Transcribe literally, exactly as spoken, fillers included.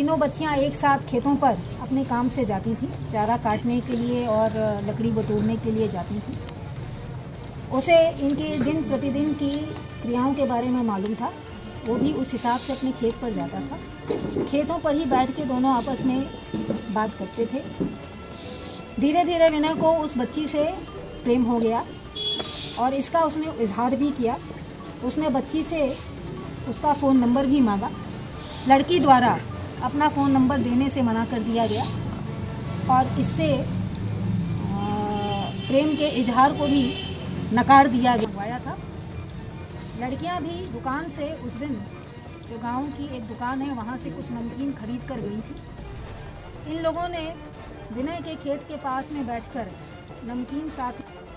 तीनों बच्चियां एक साथ खेतों पर अपने काम से जाती थीं, चारा काटने के लिए और लकड़ी बटोरने के लिए जाती थीं। उसे इनके दिन प्रतिदिन की क्रियाओं के बारे में मालूम था। वो भी उस हिसाब से अपने खेत पर जाता था। खेतों पर ही बैठ के दोनों आपस में बात करते थे। धीरे धीरे विनय को उस बच्ची से प्रेम हो गया और इसका उसने इजहार भी किया। उसने बच्ची से उसका फ़ोन नंबर भी मांगा। लड़की द्वारा अपना फ़ोन नंबर देने से मना कर दिया गया और इससे प्रेम के इजहार को भी नकार दिया गया था। लड़कियां भी दुकान से उस दिन, जो गांव की एक दुकान है, वहां से कुछ नमकीन खरीद कर गई थी। इन लोगों ने विनय के खेत के पास में बैठकर नमकीन साथ